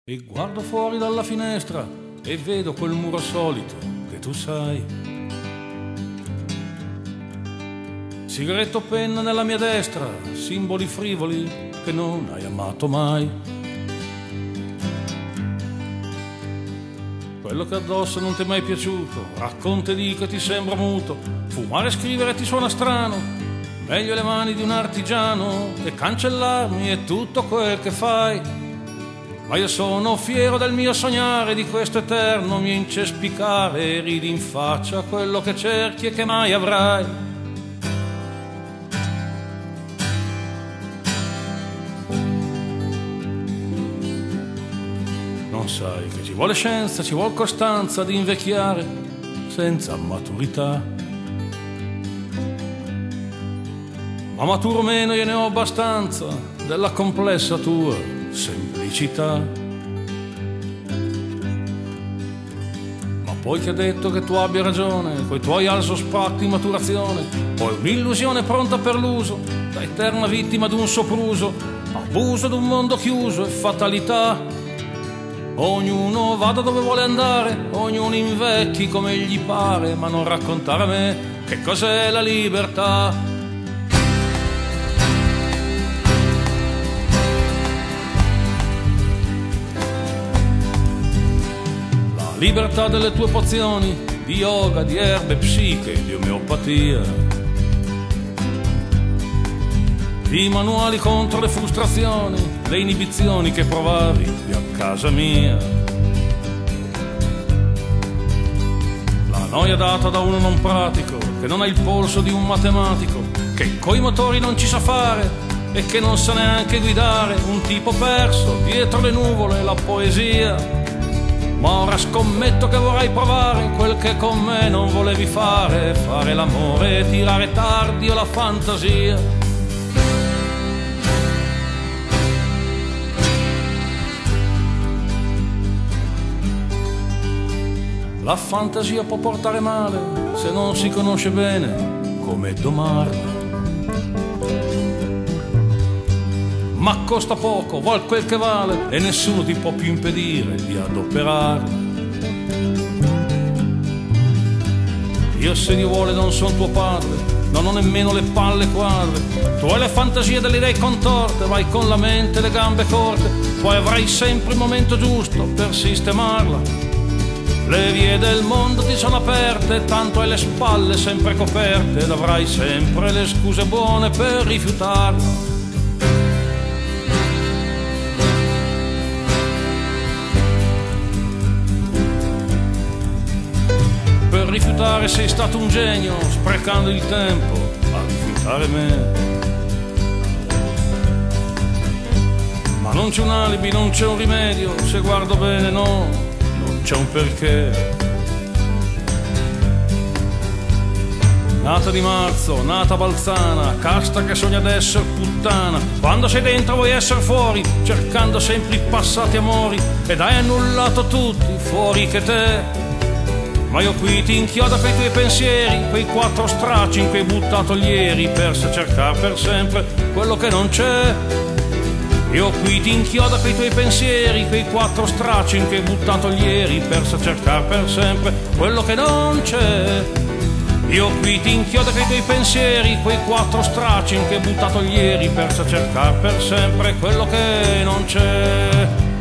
E guardo fuori dalla finestra e vedo quel muro solito che tu sai. Sigaretto penna nella mia destra, simboli frivoli che non hai amato mai. Quello che addosso non ti è mai piaciuto, racconta e di che ti sembra muto, fumare e scrivere ti suona strano, meglio le mani di un artigiano che cancellarmi è tutto quel che fai. Ma io sono fiero del mio sognare, di questo eterno mio incespicare, ridi in faccia quello che cerchi e che mai avrai. Non sai che ci vuole scienza, ci vuole costanza ad invecchiare senza maturità. Ma maturo meno io ne ho abbastanza della complessa tua semplicità. Ma poi che ha detto che tu abbia ragione, coi tuoi alzo spratti in maturazione, poi un'illusione pronta per l'uso, da eterna vittima d'un sopruso, abuso d'un mondo chiuso e fatalità. Ognuno vada dove vuole andare, ognuno invecchi come gli pare, ma non raccontare a me che cos'è la libertà. Libertà delle tue pozioni, di yoga, di erbe, psiche, di omeopatia, di manuali contro le frustrazioni, le inibizioni che provavi a casa mia. La noia data da uno non pratico, che non ha il polso di un matematico, che coi motori non ci sa fare e che non sa neanche guidare, un tipo perso dietro le nuvole, la poesia. Ma ora scommetto che vorrai provare quel che con me non volevi fare, fare l'amore e tirare tardi o la fantasia. La fantasia può portare male se non si conosce bene come domarla. Ma costa poco, val quel che vale e nessuno ti può più impedire di adoperarla. Io se Dio vuole non sono tuo padre, non ho nemmeno le palle quadre. Tu hai le fantasie delle idee contorte, vai con la mente e le gambe corte, poi avrai sempre il momento giusto per sistemarla. Le vie del mondo ti sono aperte, tanto hai le spalle sempre coperte ed avrai sempre le scuse buone per rifiutarla. Per rifiutare sei stato un genio, sprecando il tempo a rifiutare me. Ma non c'è un alibi, non c'è un rimedio, se guardo bene no, non c'è un perché. Nata di marzo, nata balzana, casta che sogna d'essere puttana. Quando sei dentro vuoi essere fuori, cercando sempre i passati amori, ed hai annullato tutti, fuori che te. Ma io qui ti inchiodo coi tuoi pensieri, quei quattro stracci in cui hai buttato ieri, per cercare per sempre quello che non c'è. Io qui ti inchiodo coi tuoi pensieri, quei quattro stracci in cui hai buttato ieri, per cercare per sempre quello che non c'è. Io qui ti inchiodo coi tuoi pensieri, quei quattro stracci in cui hai buttato ieri, per cercare per sempre quello che non c'è.